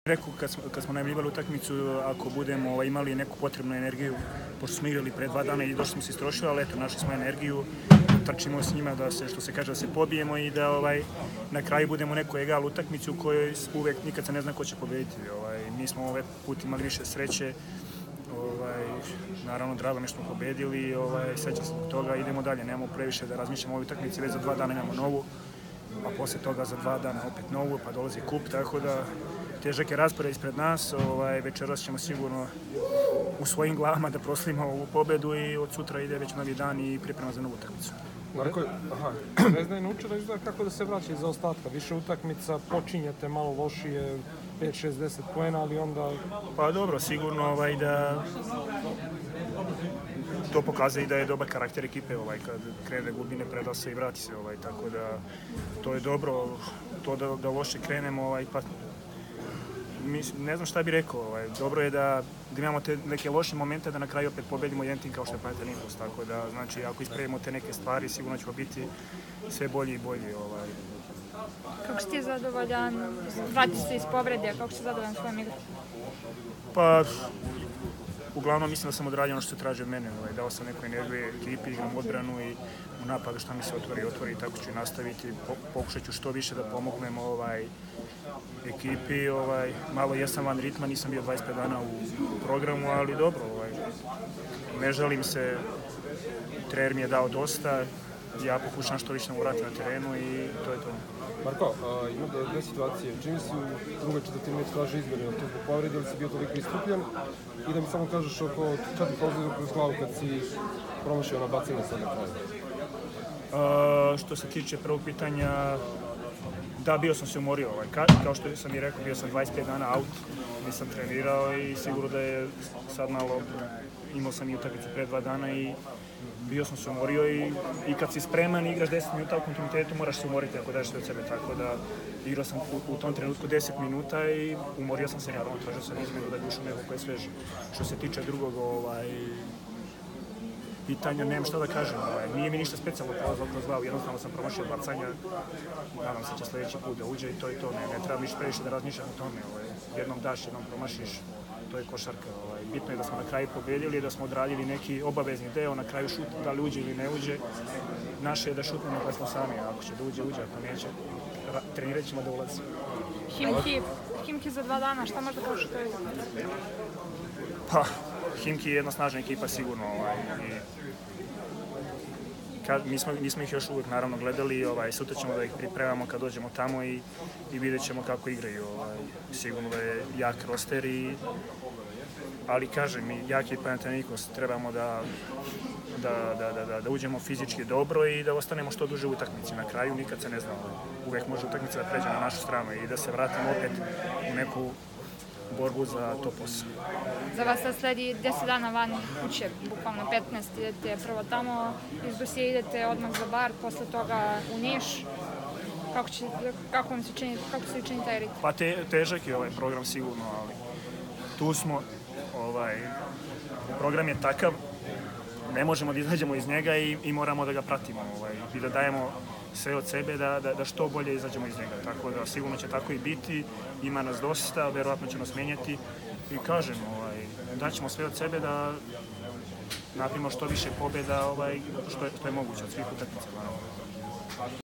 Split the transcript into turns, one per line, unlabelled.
Rekao kad smo najavljivali utakmicu, ako budemo imali neku potrebnu energiju, pošto smo igrali pre 2 dana i došli smo se istrošili, ali eto, našli smo energiju, trčimo s njima da se, što se kaže, da se pobijemo i da na kraju budemo neku egal utakmicu u kojoj uvek nikad se ne zna ko će pobediti. Mi smo ovaj put imali više sreće, naravno drago mi što smo pobedili, srećan sam zbog toga, idemo dalje, nemamo previše da razmišljamo o ovoj utakmici, već za 2 dana imamo novu, a posle toga za 2 dana opet novu, pa dolazi kup, tako da težak je raspored ispred nas, večeras ćemo sigurno u svojim glavama da proslavimo ovu pobedu i od sutra ide već novi dan i priprema za novu utakmicu.
Marko, Zvezda je naučila izgleda kako da se vraća iz zaostatka, više utakmica, počinjete malo lošije, 5-6-10 poena, ali onda...
Pa dobro, sigurno da to pokazuje i da je dobar karakter ekipe, kad krene gubi, ne preda se i vrati se, tako da to je dobro, to da loše krenemo, pa ne znam šta bih rekao, dobro je da imamo te neke loše momente, da na kraju opet pobedimo jedan tim kao što je Panathinaikos, tako da, znači, ako ispravimo te neke stvari, sigurno ćemo biti sve bolji i bolji.
Kako si ti zadovoljan? Vratiš se iz povrede, kako si zadovoljan svojom igrom?
Pa, uglavnom mislim da sam odradio ono što se traži od mene, dao sam neku energiju ekipi, igram odbranu i u napadu šta mi se otvori i tako ću i nastaviti, pokušat ću što više da pomognem ekipi, malo jesam van ritma, nisam bio 25 dana u programu, ali dobro, ne žalim se, trener mi je dao dosta, ja pokušam što više da mu vratim na terenu i to je to.
Marko, ima dve situacije, čini si u drugoj četvrtini već traži izmjeri, to zbog povrede ili si bio toliko istrupljen i da mi samo kažeš oko 4 prozira kroz glavu kad si promašio na bacanje sad na kraju.
Što se tiče prvog pitanja, da, bio sam se umorio, kao što sam i rekao, bio sam 25 dana out, nisam trenirao i sigurno da je sad malo, imao sam i utakmicu pre 2 dana i bio sam se umorio i kad si spreman i igraš 10 minuta u kontinuitetu moraš se umoriti ako daš sve od sebe, tako da igrao sam u tom trenutku 10 minuta i umorio sam se, naravno tražio sam izmenu da bi ušao neko koji je svež. Što se tiče drugog pitanja, nemam šta da kažem, nije mi ništa specijalno prolazilo kroz glavu, jednostavno sam promašio bacanja, nadam se će sledeći put da uđe i to je to, ne treba ništa previše da razmišljam o tome, jednom daš, jednom promašiš, to je košarka, bitno je da smo na kraju pobedili, da smo odradili neki obavezni deo, na kraju šut, da li uđe ili ne uđe, naše je da šutnemo kad smo sami, ako će da uđe, ako neće, trenirat ćemo da ulazi.
Himki za 2 dana, šta možda kažeš to je?
Pa, Himki je jedna snažna ekipa sigurno, mi smo ih još uvijek naravno gledali, sutra ćemo da ih pripremamo kad dođemo tamo i vidjet ćemo kako igraju, sigurno da je jak roster ali kažem, jak je Panathinaikos, trebamo da uđemo fizički dobro i da ostanemo što duže u utakmici. Na kraju nikad se ne zna, uvek može utakmica da pređe na našu stranu i da se vratimo opet u neku borbu za to posao.
Za vas sad sledi 10 dana van kuće, bukvalno 15, idete prvo tamo, iz Busije idete odmah za Bar, posle toga u Niš. Kako se čini taj ritam?
Pa težak je ovaj program sigurno, ali tu smo, program je takav, ne možemo da izađemo iz njega i moramo da ga pratimo i da dajemo sve od sebe da što bolje izađemo iz njega, tako da sigurno će tako i biti, ima nas dosta, verovatno će nas menjati i kažem, daćemo sve od sebe da napravimo što više pobjeda što je moguće od svih utakmica.